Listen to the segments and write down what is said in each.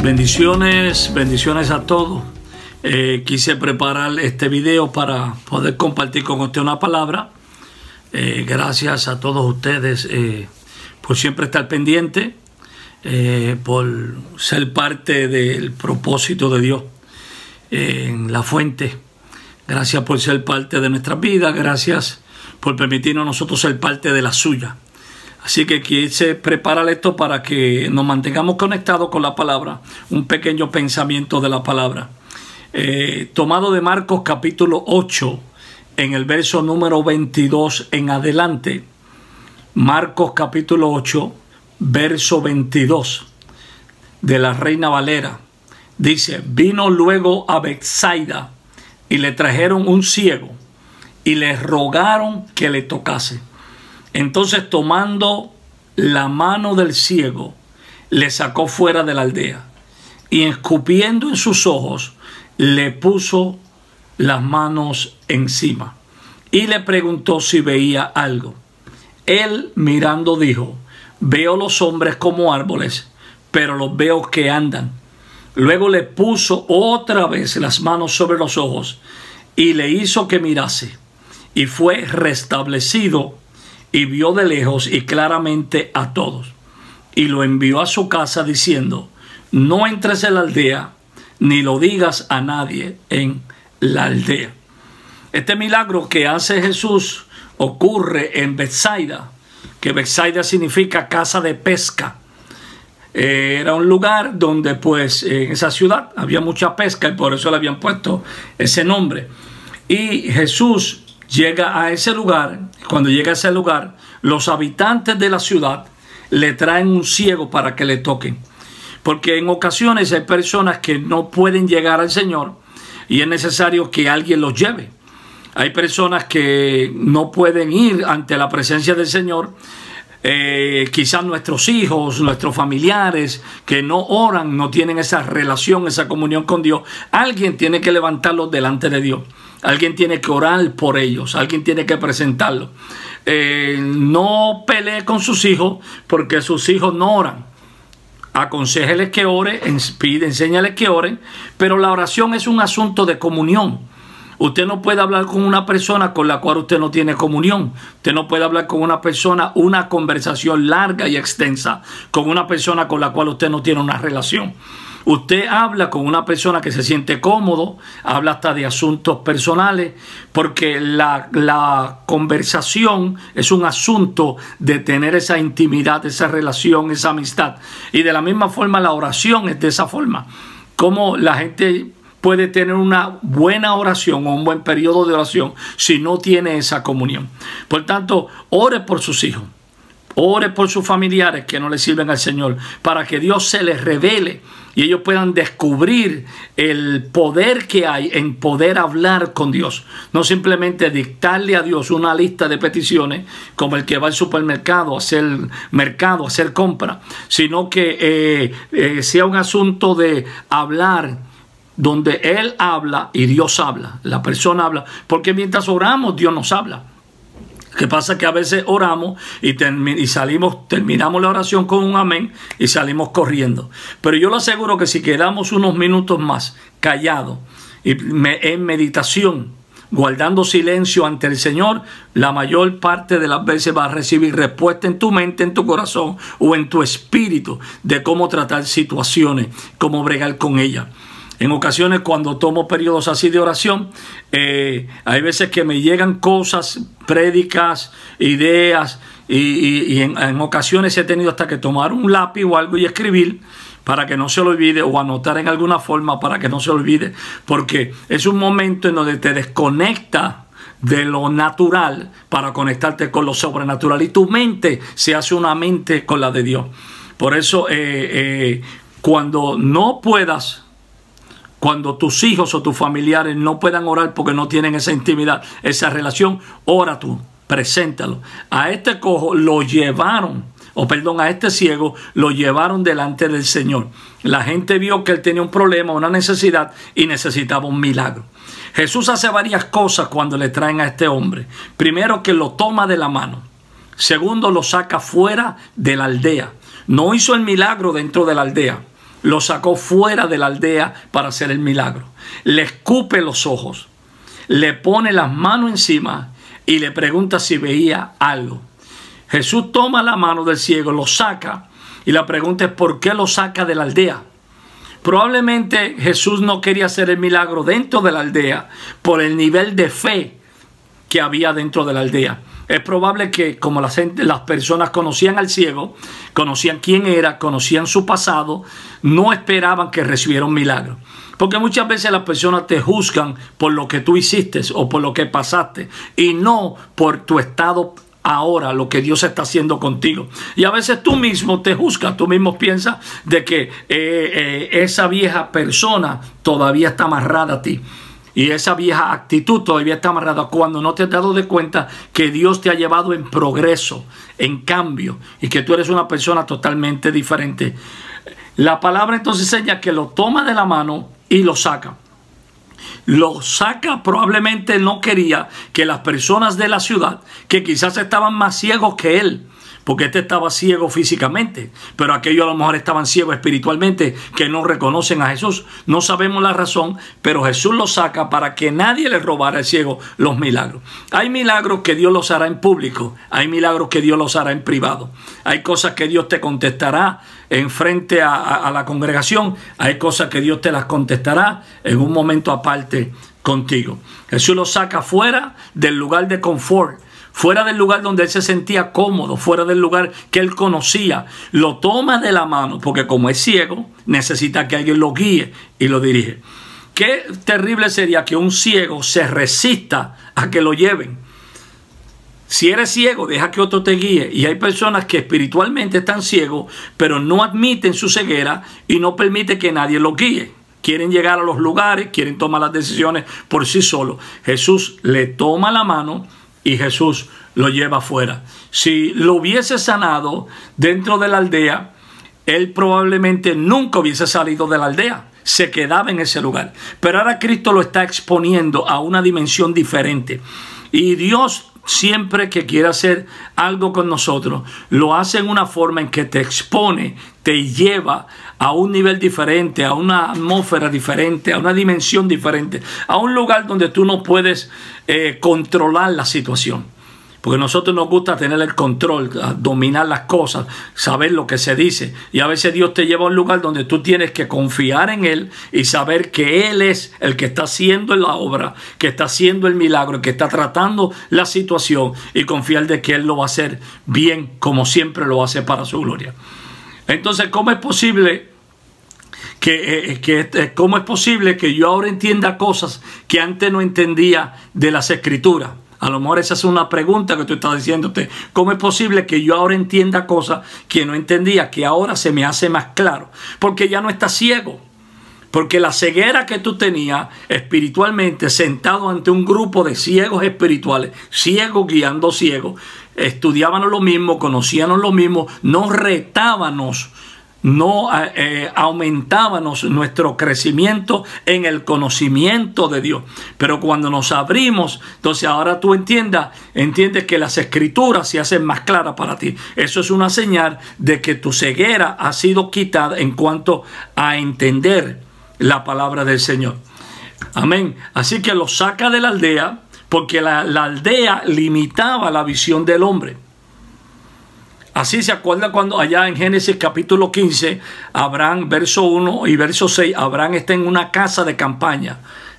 Bendiciones, bendiciones a todos. Quise preparar este video para poder compartir con usted una palabra. Gracias a todos ustedes por siempre estar pendiente, por ser parte del propósito de Dios en la Fuente. Gracias por ser parte de nuestras vidas. Gracias por permitirnos nosotros ser parte de la suya. Así que quise preparar esto para que nos mantengamos conectados con la palabra. Un pequeño pensamiento de la palabra. Tomado de Marcos capítulo 8, en el verso número 22 en adelante. Marcos capítulo 8, verso 22 de la Reina Valera. Dice: vino luego a Betsaida y le trajeron un ciego y le rogaron que le tocase. Entonces, tomando la mano del ciego, le sacó fuera de la aldea y, escupiendo en sus ojos, le puso las manos encima y le preguntó si veía algo. Él, mirando, dijo: veo los hombres como árboles, pero los veo que andan. Luego le puso otra vez las manos sobre los ojos y le hizo que mirase, y fue restablecido y vio de lejos y claramente a todos. Y lo envió a su casa diciendo: no entres en la aldea, ni lo digas a nadie en la aldea. Este milagro que hace Jesús ocurre en Betsaida, que Betsaida significa casa de pesca. Era un lugar donde pues en esa ciudad había mucha pesca y por eso le habían puesto ese nombre. Y Jesús llega a ese lugar. Cuando llega a ese lugar, los habitantes de la ciudad le traen un ciego para que le toquen. Porque en ocasiones hay personas que no pueden llegar al Señor y es necesario que alguien los lleve. Hay personas que no pueden ir ante la presencia del Señor. Quizás nuestros hijos, nuestros familiares que no oran, no tienen esa relación, esa comunión con Dios. Alguien tiene que levantarlos delante de Dios. Alguien tiene que orar por ellos. Alguien tiene que presentarlos. No pelee con sus hijos porque sus hijos no oran. Aconséjeles que oren, enséñales que oren, pero la oración es un asunto de comunión. Usted no puede hablar con una persona con la cual usted no tiene comunión. Usted no puede hablar con una persona una conversación larga y extensa con una persona con la cual usted no tiene una relación. Usted habla con una persona que se siente cómodo, habla hasta de asuntos personales, porque la conversación es un asunto de tener esa intimidad, esa relación, esa amistad. Y de la misma forma la oración es de esa forma. Como la gente puede tener una buena oración o un buen periodo de oración si no tiene esa comunión. Por tanto, ore por sus hijos, ore por sus familiares que no le sirven al Señor, para que Dios se les revele y ellos puedan descubrir el poder que hay en poder hablar con Dios. No simplemente dictarle a Dios una lista de peticiones como el que va al supermercado a hacer mercado, a hacer compra, sino que sea un asunto de hablar donde Él habla y Dios habla, la persona habla, porque mientras oramos Dios nos habla. Lo que pasa es que a veces oramos y terminamos la oración con un amén y salimos corriendo. Pero yo le aseguro que si quedamos unos minutos más callados y en meditación, guardando silencio ante el Señor, la mayor parte de las veces vas a recibir respuesta en tu mente, en tu corazón o en tu espíritu de cómo tratar situaciones, cómo bregar con ellas. En ocasiones cuando tomo periodos así de oración, hay veces que me llegan cosas, prédicas, ideas, y en ocasiones he tenido hasta que tomar un lápiz o algo y escribir para que no se lo olvide, o anotar en alguna forma para que no se lo olvide, porque es un momento en donde te desconecta de lo natural para conectarte con lo sobrenatural y tu mente se hace una mente con la de Dios. Por eso cuando no puedas, cuando tus hijos o tus familiares no puedan orar porque no tienen esa intimidad, esa relación, ora tú, preséntalo. A este cojo lo llevaron, a este ciego lo llevaron delante del Señor. La gente vio que él tenía un problema, una necesidad y necesitaba un milagro. Jesús hace varias cosas cuando le traen a este hombre. Primero, que lo toma de la mano. Segundo, lo saca fuera de la aldea. No hizo el milagro dentro de la aldea. lo sacó fuera de la aldea para hacer el milagro. Le escupe los ojos, le pone las manos encima y le pregunta si veía algo. Jesús toma la mano del ciego, lo saca, y la pregunta es ¿por qué lo saca de la aldea? Probablemente Jesús no quería hacer el milagro dentro de la aldea por el nivel de fe que había dentro de la aldea. Es probable que como las personas conocían al ciego, conocían quién era, conocían su pasado, no esperaban que recibiera un milagro. Porque muchas veces las personas te juzgan por lo que tú hiciste o por lo que pasaste y no por tu estado ahora, lo que Dios está haciendo contigo. Y a veces tú mismo te juzgas, tú mismo piensas de que esa vieja persona todavía está amarrada a ti. Y esa vieja actitud todavía está amarrada cuando no te has dado de cuenta que Dios te ha llevado en progreso, en cambio, y que tú eres una persona totalmente diferente. La palabra entonces enseña que lo toma de la mano y lo saca. Lo saca, probablemente no quería que las personas de la ciudad, que quizás estaban más ciegos que él, porque este estaba ciego físicamente, pero aquellos a lo mejor estaban ciegos espiritualmente, que no reconocen a Jesús. No sabemos la razón, pero Jesús lo saca para que nadie le robara al ciego los milagros. Hay milagros que Dios los hará en público, hay milagros que Dios los hará en privado. Hay cosas que Dios te contestará en frente a la congregación, hay cosas que Dios te las contestará en un momento aparte contigo. Jesús lo saca fuera del lugar de confort, fuera del lugar donde él se sentía cómodo, fuera del lugar que él conocía. Lo toma de la mano, porque como es ciego, necesita que alguien lo guíe y lo dirige. Qué terrible sería que un ciego se resista a que lo lleven. Si eres ciego, deja que otro te guíe. Y hay personas que espiritualmente están ciegos, pero no admiten su ceguera y no permiten que nadie los guíe. Quieren llegar a los lugares, quieren tomar las decisiones por sí solos. Jesús le toma la mano y Jesús lo lleva afuera. Si lo hubiese sanado dentro de la aldea, él probablemente nunca hubiese salido de la aldea. Se quedaba en ese lugar. Pero ahora Cristo lo está exponiendo a una dimensión diferente. Y Dios siempre que quiere hacer algo con nosotros, lo hace en una forma en que te expone, te lleva a un nivel diferente, a una atmósfera diferente, a una dimensión diferente, a un lugar donde tú no puedes controlar la situación. Porque a nosotros nos gusta tener el control, dominar las cosas, saber lo que se dice. Y a veces Dios te lleva a un lugar donde tú tienes que confiar en Él y saber que Él es el que está haciendo la obra, que está haciendo el milagro, que está tratando la situación, y confiar de que Él lo va a hacer bien, como siempre lo hace para su gloria. Entonces, ¿cómo es posible que yo ahora entienda cosas que antes no entendía de las Escrituras? A lo mejor esa es una pregunta que tú estás diciéndote. ¿Cómo es posible que yo ahora entienda cosas que no entendía, que ahora se me hace más claro? Porque ya no estás ciego. Porque la ceguera que tú tenías espiritualmente, sentado ante un grupo de ciegos espirituales, ciegos guiando ciegos, estudiábamos lo mismo, conocíamos lo mismo, nos retábamos, no aumentábamos nuestro crecimiento en el conocimiento de Dios. Pero cuando nos abrimos, entonces ahora tú entiendes que las Escrituras se hacen más claras para ti. Eso es una señal de que tu ceguera ha sido quitada en cuanto a entender la palabra del Señor. Amén. Así que lo saca de la aldea, porque la aldea limitaba la visión del hombre. Así se acuerda cuando allá en Génesis capítulo 15, Abraham, verso 1 y verso 6, Abraham está en una casa de campaña,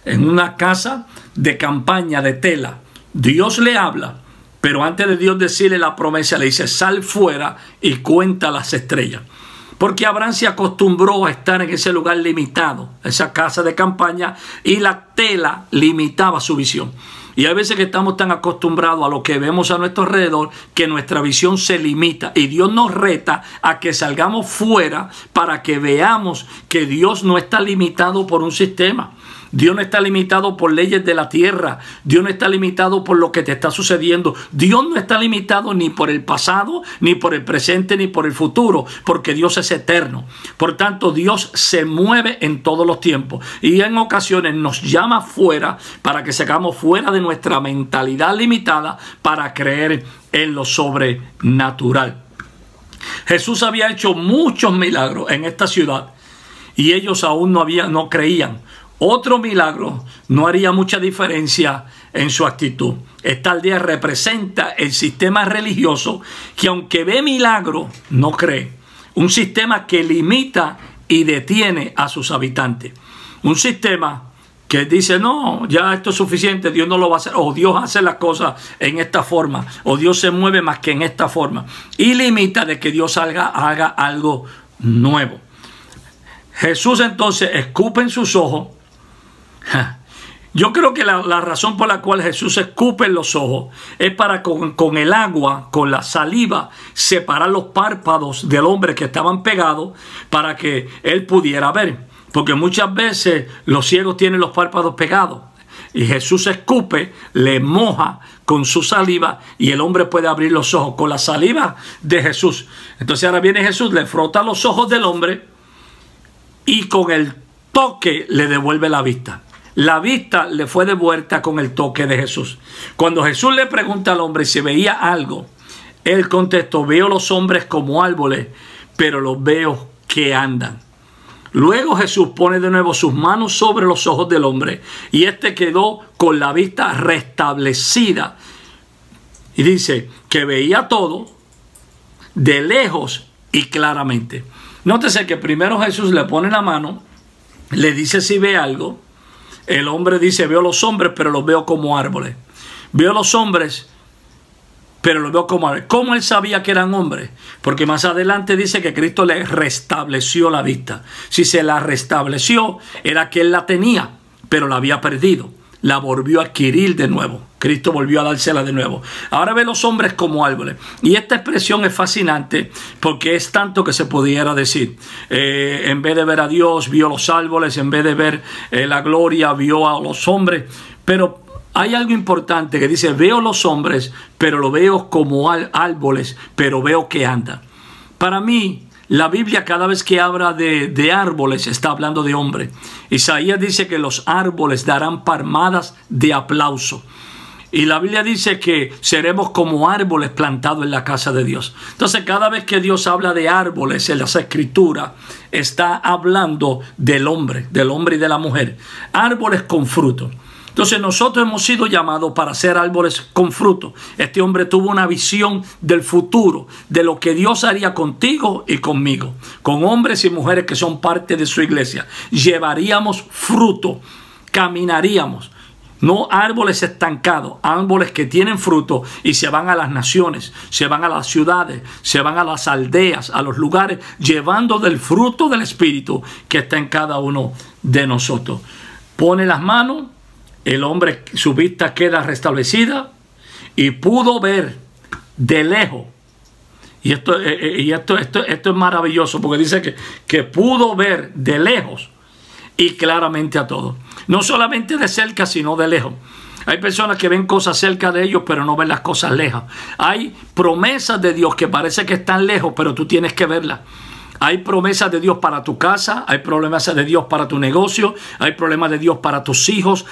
de tela. Dios le habla, pero antes de Dios decirle la promesa, le dice, sal fuera y cuenta las estrellas. Porque Abraham se acostumbró a estar en ese lugar limitado, esa casa de campaña, y la tela limitaba su visión. Y hay veces que estamos tan acostumbrados a lo que vemos a nuestro alrededor que nuestra visión se limita. Y Dios nos reta a que salgamos fuera para que veamos que Dios no está limitado por un sistema. Dios no está limitado por leyes de la tierra. Dios no está limitado por lo que te está sucediendo. Dios no está limitado ni por el pasado, ni por el presente, ni por el futuro, porque Dios es eterno. Por tanto, Dios se mueve en todos los tiempos. Y en ocasiones nos llama fuera para que sacamos fuera de nuestra mentalidad limitada para creer en lo sobrenatural. Jesús había hecho muchos milagros en esta ciudad. y ellos aún no creían. Otro milagro no haría mucha diferencia en su actitud. Esta aldea representa el sistema religioso que, aunque ve milagro, no cree. Un sistema que limita y detiene a sus habitantes. Un sistema que dice, no, ya esto es suficiente, Dios no lo va a hacer, o Dios hace las cosas en esta forma, o Dios se mueve más que en esta forma, y limita de que Dios haga algo nuevo. Jesús entonces escupe en sus ojos. Yo creo que la razón por la cual Jesús escupe en los ojos es para con el agua, con la saliva, separar los párpados del hombre que estaban pegados para que él pudiera ver. Porque muchas veces los ciegos tienen los párpados pegados y Jesús escupe, le moja con su saliva y el hombre puede abrir los ojos con la saliva de Jesús. Entonces ahora viene Jesús, le frota los ojos del hombre y con el toque le devuelve la vista. La vista le fue devuelta con el toque de Jesús. Cuando Jesús le pregunta al hombre si veía algo, él contestó, veo los hombres como árboles, pero los veo que andan. Luego Jesús pone de nuevo sus manos sobre los ojos del hombre y este quedó con la vista restablecida. Y dice que veía todo de lejos y claramente. Nótese que primero Jesús le pone la mano, le dice si ve algo. El hombre dice, veo los hombres, pero los veo como árboles. Veo los hombres, pero los veo como árboles. ¿Cómo él sabía que eran hombres? Porque más adelante dice que Cristo le restableció la vista. Si se la restableció, era que él la tenía, pero la había perdido. La volvió a adquirir de nuevo. Cristo volvió a dársela de nuevo. Ahora ve los hombres como árboles. Y esta expresión es fascinante porque es tanto que se pudiera decir. En vez de ver a Dios, vio los árboles. En vez de ver la gloria, vio a los hombres. Pero hay algo importante que dice, veo los hombres, pero lo veo como árboles, pero veo que andan. Para mí, la Biblia cada vez que habla de árboles está hablando de hombres. Isaías dice que los árboles darán palmadas de aplauso. Y la Biblia dice que seremos como árboles plantados en la casa de Dios. Entonces cada vez que Dios habla de árboles en las escrituras, está hablando del hombre y de la mujer. Árboles con fruto. Entonces nosotros hemos sido llamados para ser árboles con fruto. Este hombre tuvo una visión del futuro, de lo que Dios haría contigo y conmigo, con hombres y mujeres que son parte de su iglesia. Llevaríamos fruto, caminaríamos. No árboles estancados, árboles que tienen fruto y se van a las naciones, se van a las ciudades, se van a las aldeas, a los lugares, llevando del fruto del Espíritu que está en cada uno de nosotros. Pone las manos. El hombre, su vista queda restablecida y pudo ver de lejos. Y esto es maravilloso porque dice que pudo ver de lejos y claramente a todos. No solamente de cerca, sino de lejos. Hay personas que ven cosas cerca de ellos, pero no ven las cosas lejas. Hay promesas de Dios que parece que están lejos, pero tú tienes que verlas. Hay promesas de Dios para tu casa, hay promesas de Dios para tu negocio, hay promesas de Dios para tus hijos,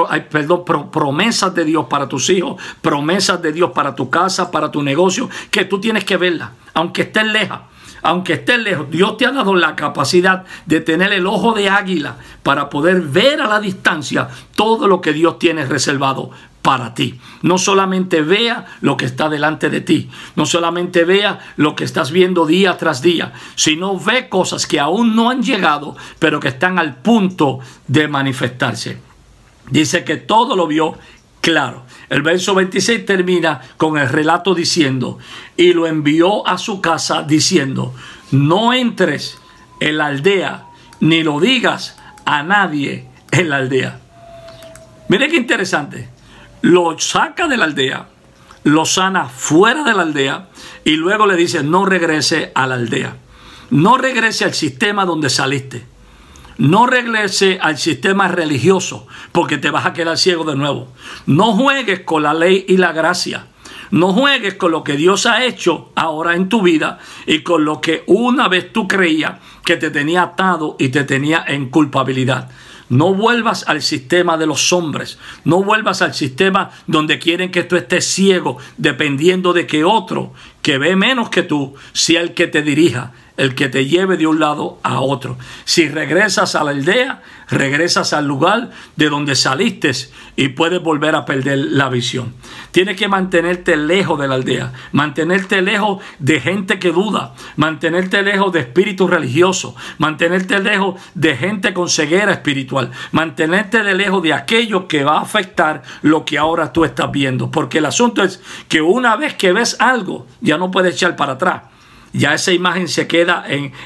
promesas de Dios para tus hijos, promesas de Dios para tu casa, para tu negocio, que tú tienes que verlas, aunque estén lejas. Aunque estés lejos, Dios te ha dado la capacidad de tener el ojo de águila para poder ver a la distancia todo lo que Dios tiene reservado para ti. No solamente vea lo que está delante de ti, no solamente vea lo que estás viendo día tras día, sino ve cosas que aún no han llegado, pero que están al punto de manifestarse. Dice que todo lo vio claro. El verso 26 termina con el relato diciendo, y lo envió a su casa diciendo, no entres en la aldea, ni lo digas a nadie en la aldea. Mire qué interesante. Lo saca de la aldea, lo sana fuera de la aldea y luego le dice, no regrese a la aldea. No regrese al sistema donde saliste. No regrese al sistema religioso porque te vas a quedar ciego de nuevo. No juegues con la ley y la gracia. No juegues con lo que Dios ha hecho ahora en tu vida y con lo que una vez tú creías que te tenía atado y te tenía en culpabilidad. No vuelvas al sistema de los hombres. No vuelvas al sistema donde quieren que tú estés ciego dependiendo de que otro que ve menos que tú, sea el que te dirija, el que te lleve de un lado a otro. Si regresas a la aldea, regresas al lugar de donde saliste y puedes volver a perder la visión. Tienes que mantenerte lejos de la aldea, mantenerte lejos de gente que duda, mantenerte lejos de espíritus religiosos, mantenerte lejos de gente con ceguera espiritual, mantenerte lejos de aquello que va a afectar lo que ahora tú estás viendo. Porque el asunto es que una vez que ves algo, ya no puedes echar para atrás. Ya esa imagen se queda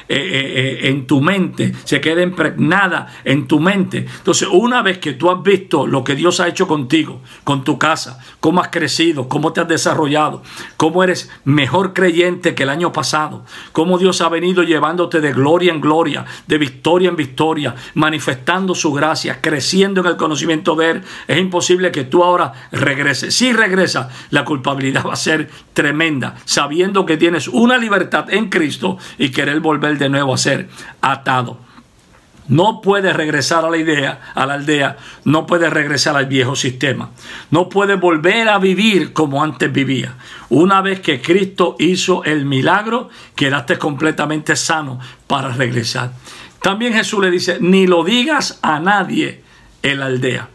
en tu mente, se queda impregnada en tu mente. Entonces, una vez que tú has visto lo que Dios ha hecho contigo, con tu casa, cómo has crecido, cómo te has desarrollado, cómo eres mejor creyente que el año pasado, cómo Dios ha venido llevándote de gloria en gloria, de victoria en victoria, manifestando su gracia, creciendo en el conocimiento de Él, es imposible que tú ahora regreses. Si regresas, la culpabilidad va a ser tremenda, sabiendo que tienes una libertad en Cristo y querer volver de nuevo a ser atado. No puedes regresar a la aldea, no puedes regresar al viejo sistema, no puedes volver a vivir como antes vivía. Una vez que Cristo hizo el milagro, quedaste completamente sano para regresar. También Jesús le dice, ni lo digas a nadie en la aldea.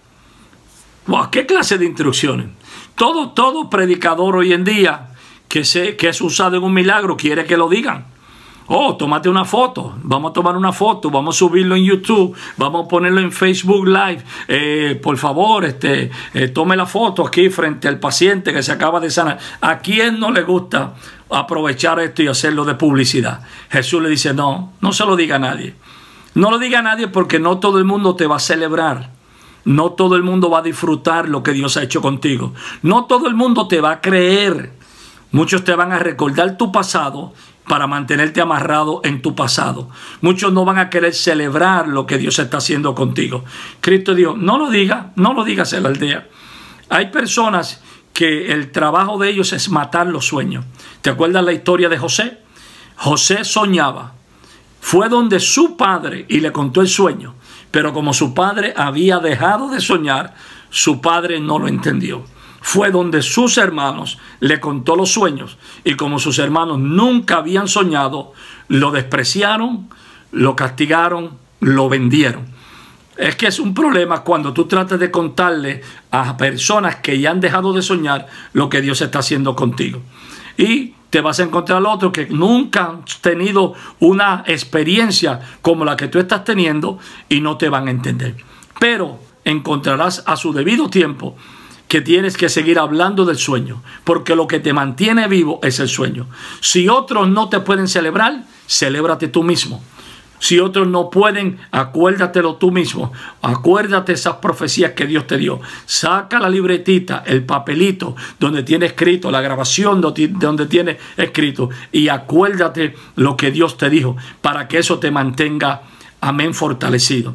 Wow, ¿qué clase de instrucciones? Todo predicador hoy en día que es usado en un milagro quiere que lo digan. Oh, tómate una foto, vamos a tomar una foto, vamos a subirlo en YouTube, vamos a ponerlo en Facebook Live. Por favor, tome la foto aquí frente al paciente que se acaba de sanar. ¿A quién no le gusta aprovechar esto y hacerlo de publicidad? Jesús le dice, no se lo diga a nadie. No lo diga a nadie porque no todo el mundo te va a celebrar. No todo el mundo va a disfrutar lo que Dios ha hecho contigo. No todo el mundo te va a creer. Muchos te van a recordar tu pasado para mantenerte amarrado en tu pasado. Muchos no van a querer celebrar lo que Dios está haciendo contigo. Cristo dijo, no lo digas en la aldea. Hay personas que el trabajo de ellos es matar los sueños. ¿Te acuerdas la historia de José? José soñaba. Fue donde su padre y le contó el sueño. Pero como su padre había dejado de soñar, su padre no lo entendió. Fue donde sus hermanos le contó los sueños y como sus hermanos nunca habían soñado, lo despreciaron, lo castigaron, lo vendieron. Es que es un problema cuando tú tratas de contarle a personas que ya han dejado de soñar lo que Dios está haciendo contigo. Y te vas a encontrar otro que nunca han tenido una experiencia como la que tú estás teniendo y no te van a entender. Pero encontrarás a su debido tiempo que tienes que seguir hablando del sueño, porque lo que te mantiene vivo es el sueño. Si otros no te pueden celebrar, celébrate tú mismo. Si otros no pueden, acuérdatelo tú mismo. Acuérdate esas profecías que Dios te dio. Saca la libretita, el papelito donde tiene escrito, la grabación donde tiene escrito, y acuérdate lo que Dios te dijo para que eso te mantenga, amén, fortalecido.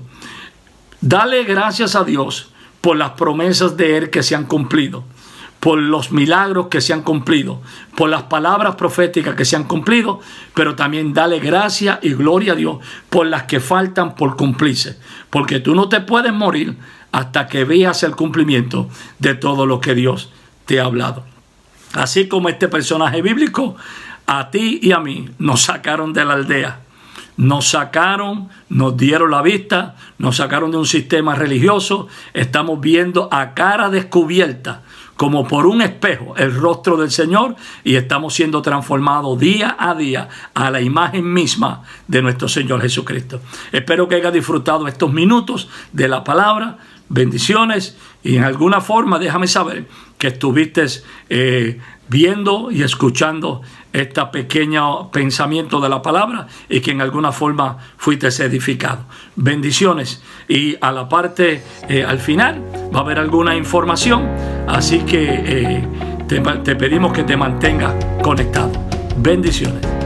Dale gracias a Dios por las promesas de Él que se han cumplido, por los milagros que se han cumplido, por las palabras proféticas que se han cumplido, pero también dale gracia y gloria a Dios por las que faltan por cumplirse, porque tú no te puedes morir hasta que veas el cumplimiento de todo lo que Dios te ha hablado. Así como este personaje bíblico, a ti y a mí nos sacaron de la aldea. Nos sacaron, nos dieron la vista, nos sacaron de un sistema religioso. Estamos viendo a cara descubierta, como por un espejo, el rostro del Señor y estamos siendo transformados día a día a la imagen misma de nuestro Señor Jesucristo. Espero que hayas disfrutado estos minutos de la palabra. Bendiciones y en alguna forma déjame saber que estuviste viendo y escuchando este pequeño pensamiento de la palabra y que en alguna forma fuiste edificado. Bendiciones. Y a la parte, al final, va a haber alguna información, así que te pedimos que te mantengas conectado. Bendiciones.